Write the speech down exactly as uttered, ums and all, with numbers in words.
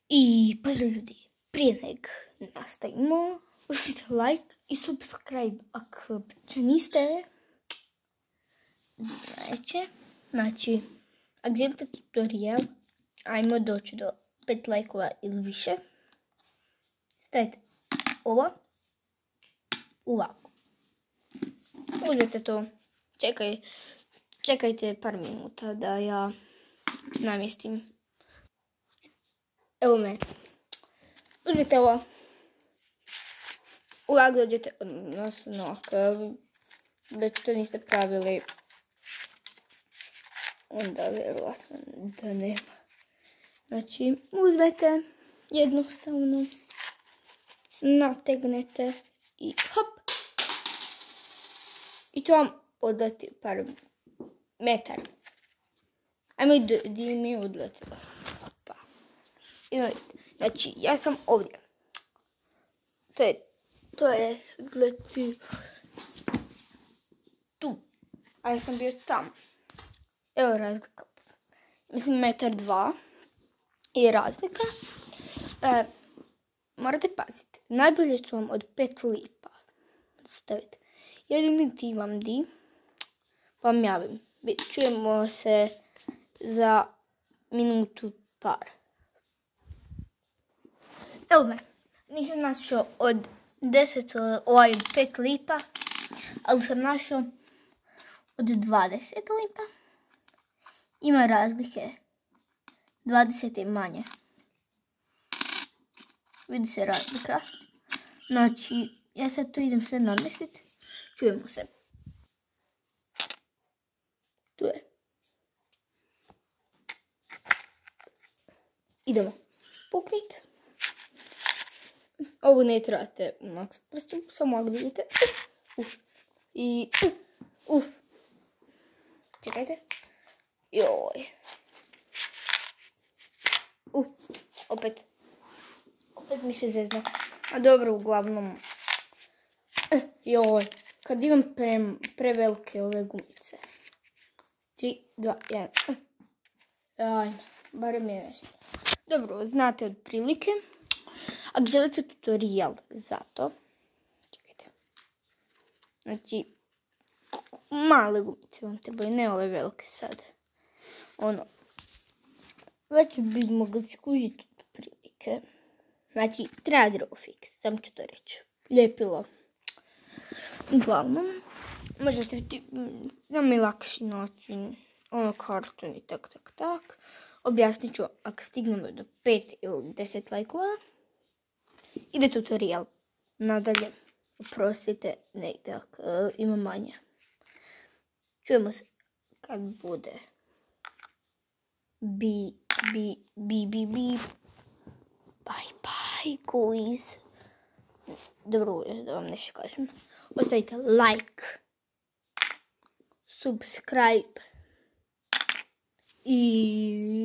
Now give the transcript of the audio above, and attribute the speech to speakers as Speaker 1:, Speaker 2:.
Speaker 1: I pozdrav ljudi, prije nek nastavimo, pustite like i subscribe ako će niste, znači, znači, ako želite tutorial, ajmo doći do pet lajkova ili više, stavite ovo, ovako, uzmete to, čekaj, čekajte par minuta da ja namjestim. Evo me. Uzmite ovo. Uvijek dođete, odnosno, ako već to niste pravili, onda vjerovatno da nema. Znači, uzmete jednostavno, nategnete i hop. I to vam odleti par metara. Ajmo i di mi odletila. Znači, ja sam ovdje. To je, to je, gledajte, tu. A ja sam bio tamo. Evo razlika. Mislim, metar dva je razlika. E, morate paziti. Najbolje su vam od pet lipa. Stavite. Jedini ti vam di. Pa vam javim. Čujemo se za minutu par. Evo me, nisam našao od deset, ovaj pet lipa, ali sam našao od dvadeset lipa. Ima razlike, dvadeset je manje. Vidi se razlika. Znači, ja sad tu idem sve namjestiti. Čujemo se. Tu je. Idemo. Puknit. Ovo ne trebate max prstom, samo ako vidite. Uf. I uf. Čekajte. Joj. Uf. Opet. Opet mi se zezna. A dobro, uglavnom. Joj. Kad imam pre, prevelike ove gumice. Tri, dva, jedan. Ajme. Barem je nešto. Dobro, znate od prilike. Ako želite tutorial za to, čekajte, znači, male gumice vam trebaju, ne ove velike sad, ono, već bi mogli skužiti od prilike, znači, treba Drawfix, sam ću to reći, ljepilo, uglavnom, možete biti na mi lakši način, ono, karton i tak, tak, tak, objasnit ću ako stignemo do pet ili deset lajkova. Ide tutorial. Nadalje. Oprostite, ne ide ako uh, ima manje. Čujemo se kad bude. Bi, bi, bi, bi, bi. Bye, bye, guys. Dobro, da vam nešto kažem. Ostavite like, subscribe i